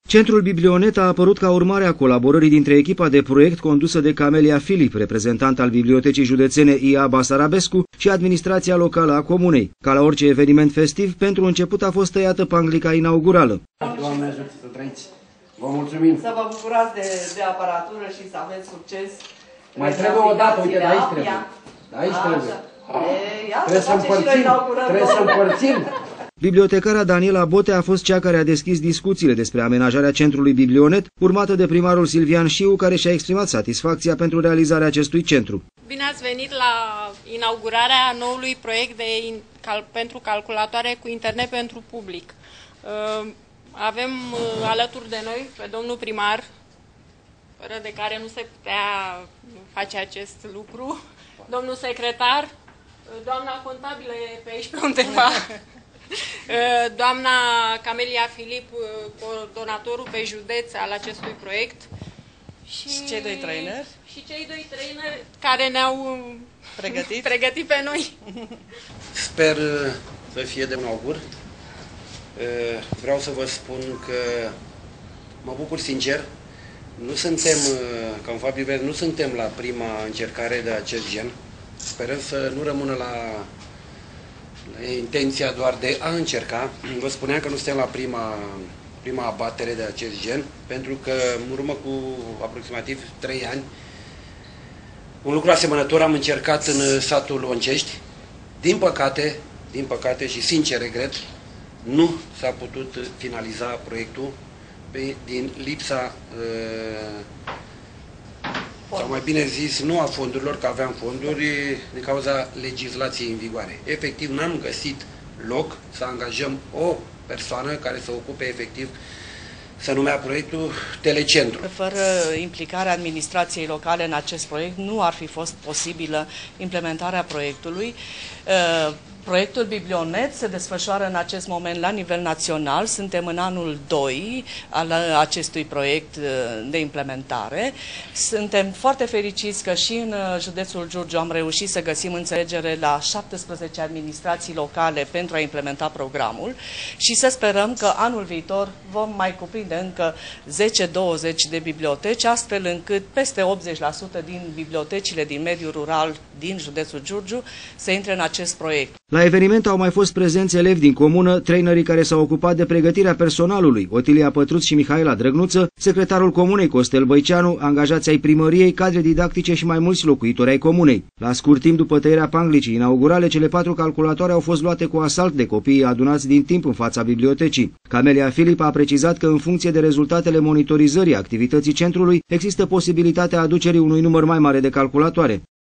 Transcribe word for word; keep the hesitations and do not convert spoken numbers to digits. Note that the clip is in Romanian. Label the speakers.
Speaker 1: Centrul Biblionet a apărut ca urmare a colaborării dintre echipa de proiect condusă de Camelia Filip, reprezentant al Bibliotecii Județene I A Basarabescu, și administrația locală a comunei. Ca la orice eveniment festiv, pentru început a fost tăiată panglica inaugurală.
Speaker 2: Doamne ajută să trăiți! Vă mulțumim!
Speaker 3: Să vă bucurați de, de aparatură și să aveți succes.
Speaker 2: Mai trebuie o dată, uite, de aici trebuie. De aici trebuie. Trebuie să împărțim, trebuie să împărțim.
Speaker 1: Bibliotecara Daniela Bote a fost cea care a deschis discuțiile despre amenajarea centrului Biblionet, urmată de primarul Silvian Șiu, care și-a exprimat satisfacția pentru realizarea acestui centru.
Speaker 4: Bine ați venit la inaugurarea noului proiect de in, cal, pentru calculatoare cu internet pentru public. Avem alături de noi pe domnul primar, fără de care nu se putea face acest lucru, domnul secretar, doamna contabilă e pe aici pe undeva, doamna Camelia Filip, coordonatorul pe județ al acestui proiect. Și,
Speaker 3: și cei doi traineri.
Speaker 4: Și cei doi traineri care ne-au pregătit. pregătit pe noi.
Speaker 5: Sper să fie de un augur. Vreau să vă spun că mă bucur sincer. Nu suntem, ca un fapt liber, nu suntem la prima încercare de acest gen. Sperăm să nu rămână la, la intenția doar de a încerca. Vă spuneam că nu suntem la prima, prima abatere de acest gen, pentru că în urmă cu aproximativ trei ani, un lucru asemănător am încercat în satul Oncești. Din păcate, din păcate și sincer regret, nu s-a putut finaliza proiectul pe, din lipsa, uh, sau mai bine zis, nu a fondurilor, că aveam fonduri, din cauza legislației în vigoare. Efectiv, n-am găsit loc să angajăm o persoană care să ocupe efectiv, să numea proiectul Telecentru.
Speaker 3: Fără implicarea administrației locale în acest proiect, nu ar fi fost posibilă implementarea proiectului. Proiectul Biblionet se desfășoară în acest moment la nivel național. Suntem în anul doi al acestui proiect de implementare. Suntem foarte fericiți că și în județul Giurgiu am reușit să găsim înțelegere la șaptesprezece administrații locale pentru a implementa programul și să sperăm că anul viitor vom mai cuprinde încă zece douăzeci de biblioteci, astfel încât peste optzeci la sută din bibliotecile din mediul rural din județul Giurgiu să intre în acest proiect.
Speaker 1: La eveniment au mai fost prezenți elevi din comună, trainerii care s-au ocupat de pregătirea personalului, Otilia Pătruț și Mihaela Drăgnuță, secretarul comunei Costel Băiceanu, angajații ai primăriei, cadre didactice și mai mulți locuitori ai comunei. La scurt timp după tăierea panglicii inaugurale, cele patru calculatoare au fost luate cu asalt de copiii adunați din timp în fața bibliotecii. Camelia Filip a precizat că în funcție de rezultatele monitorizării activității centrului, există posibilitatea aducerii unui număr mai mare de calculatoare.